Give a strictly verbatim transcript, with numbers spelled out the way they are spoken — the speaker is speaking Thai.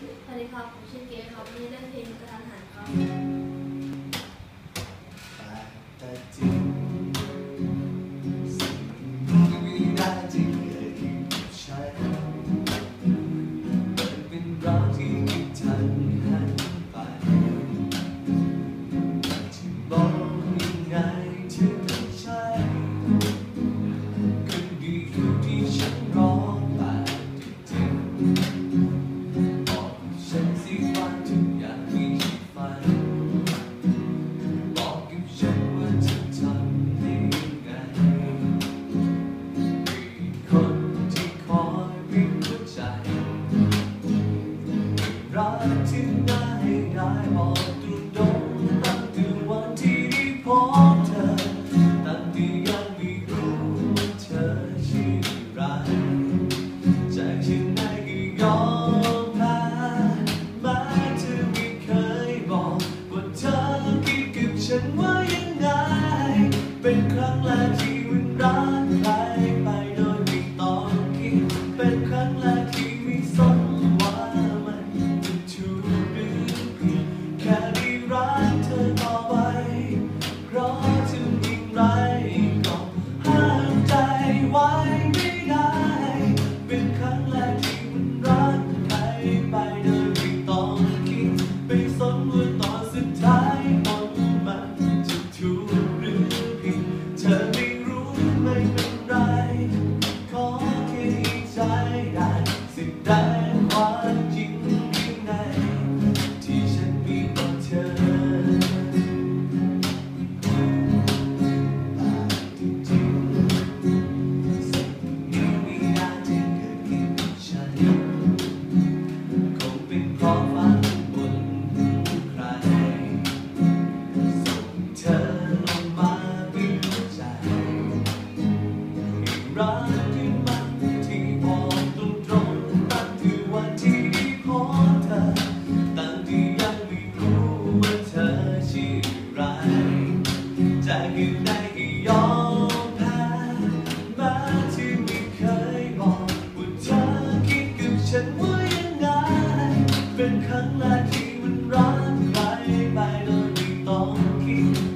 สวัสดีครับผมชื่อเก๋ครับวันนี้เล่นเพลงกระทันหันครับแต่จริงสิ่งที่ไม่ได้จริงเกิดขึ้นกับฉันมันเป็นรักที่คิดทันหันไปที่มองยังไงถึงไม่ใช่คนดีอยู่ที่ฉันรอแต่จริงๆบอกฉันสิว่าทุกอย่างมีที่ฝันบอกกับฉันว่าจะทำได้ยังไงมีคนที่คอยวิ่งหัวใจรักที่น่าให้ได้บอกตรงตรงตั้งแต่วันที่ได้พบเธอตั้งแต่ยังไม่รู้ว่าเธอชื่ออะไรจากฉันได้ก็ยอมแพ้แม้เธอไม่เคยบอกว่าเธอคิดกับฉันว่ายังไงเป็นครั้งแรกที่มันรักใครไปโดยไม่ต้องคิดเป็นครั้งแรกที่ไม่สนว่ามันจะถูกหรือผิดแค่ได้รักเธอต่อไปเพราะถึงอย่างไรก็ห้ามใจไว้ไม่ได้เป็นครั้งแรกที่มันรักใครไปโดยไม่ต้องคิดไม่สนว่าตอนสุดท้ายผลมันจะถูกหรือผิดเธอไม่รู้ไม่เป็นไรขอแค่ให้ใจได้แสดงความจริงข้างในที่ฉันมีต่อเธอแต่จริงๆสิ่งนี้ไม่น่าจะเกิดขึ้นกับฉันคงเป็นเพราะฝันบนใครส่งเธอลงมาเป็นหัวใจให้รักที่มันที่บอกตรงๆตั้งแต่วันที่ได้พบเธอตั้งที่ยังไม่รู้ว่าเธอชื่ออะไรจะยังไงก็ยอมแพ้แม้ที่ไม่เคยบอกว่าเธอคิดกับฉันว่ายังไงเป็นครั้งแรกที่มันรักใครไปโดยไม่ต้องคิด